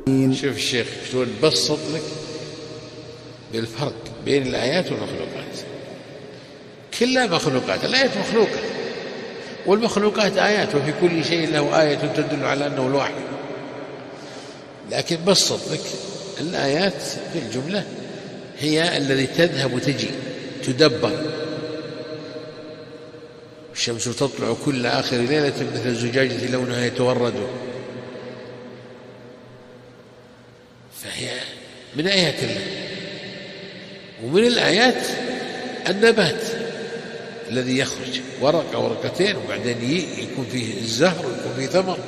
شوف الشيخ شلون بسط لك بالفرق بين الآيات والمخلوقات. كلها مخلوقات، الآيات مخلوقة والمخلوقات آيات، وفي كل شيء له آية تدل على أنه الواحد. لكن بسط لك الآيات في الجملة هي الذي تذهب وتجي تدبر. الشمس تطلع كل آخر ليلة مثل الزجاجة لونها يتورد، فهي من آيات الله. ومن الآيات النبات الذي يخرج ورقة ورقتين وبعدين يكون فيه الزهر ويكون فيه ثمر،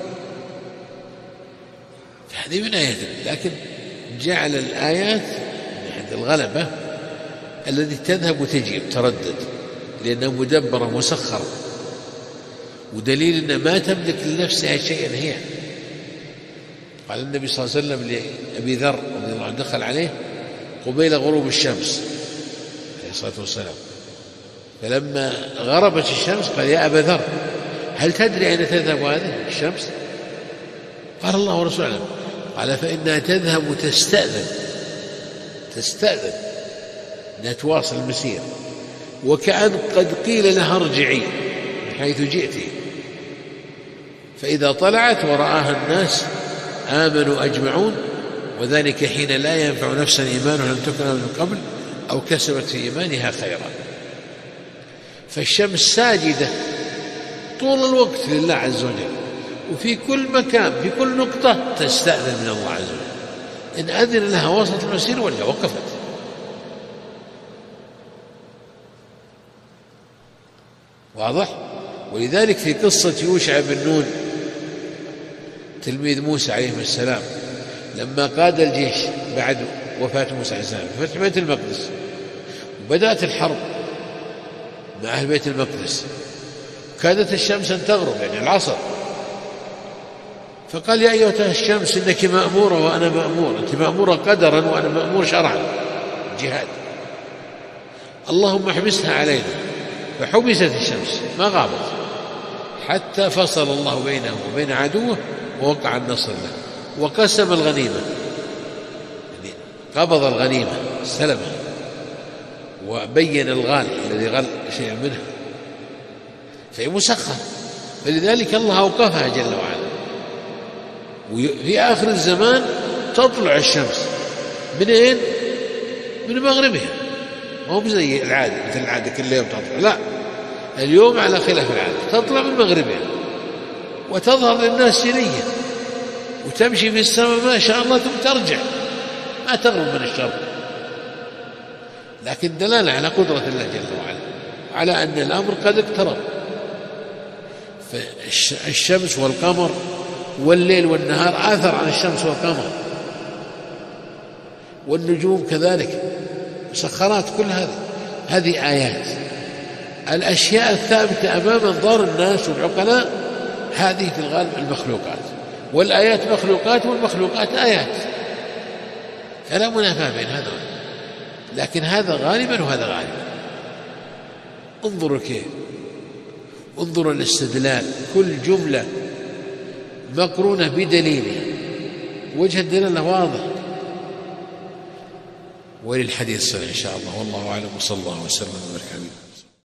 فهذه من آيات الله. لكن جعل الآيات من حيث الغلبة الذي تذهب وتجي تردد، لأنها مدبرة مسخرة، ودليل أن ما تملك لنفسها شيئا هي. قال النبي صلى الله عليه وسلم لأبي ذر رضي الله عنه دخل عليه قبيل غروب الشمس عليه الصلاة والسلام، فلما غربت الشمس قال يا أبا ذر هل تدري أين تذهب هذه الشمس؟ قال الله ورسوله أعلم. قال فإنها تذهب تستأذن أنها تواصل المسير، وكأن قد قيل لها ارجعي من حيث جئتي، فإذا طلعت ورآها الناس آمنوا أجمعون، وذلك حين لا ينفع نفسا إيمانها لم تكن من قبل أو كسبت في إيمانها خيرا. فالشمس ساجدة طول الوقت لله عز وجل، وفي كل مكان في كل نقطة تستأذن من الله عز وجل، إن أذن لها وسط المسير ولا وقفت. واضح؟ ولذلك في قصة يوشع بن نون تلميذ موسى عليه السلام لما قاد الجيش بعد وفاة موسى عليه السلام في فتح بيت المقدس، وبدأت الحرب مع أهل بيت المقدس، كادت الشمس أن تغرب يعني العصر، فقال يا أيتها الشمس إنك مأمورة وأنا مأمور، أنت مأمورة قدرا وأنا مأمور شرعا، جهاد، اللهم احبسها علينا. فحبست الشمس ما غابت حتى فصل الله بينه وبين عدوه ووقع النصر له، وقسم الغنيمة، يعني قبض الغنيمة استلمها، وبين الغال الذي غل شيئا منها، فهي مسخر. فلذلك الله أوقفها جل وعلا. وفي آخر الزمان تطلع الشمس من أين؟ من مغربها، ما هو زي العادة مثل العادة كل يوم تطلع، لا، اليوم على خلاف العادة تطلع من مغربها وتظهر للناس سريا وتمشي في السماء ما شاء الله ثم ترجع، ما تغرب من الشرق. لكن دلالة على قدرة الله جل وعلا على أن الأمر قد اقترب. فالشمس والقمر والليل والنهار آثر عن الشمس والقمر، والنجوم كذلك مسخرات، كل هذه آيات. الأشياء الثابتة أمام أنظار الناس والعقلاء هذه في الغالب المخلوقات، والآيات مخلوقات والمخلوقات آيات، فلا منافاة بين هذا، لكن هذا غالبا وهذا غالبا. انظروا كيف، انظروا الاستدلال، كل جملة مقرونة بدليلها، وجه الدلالة واضح. وللحديث صلى إن شاء الله، والله أعلم، وصلى الله وسلم وبارك عليه.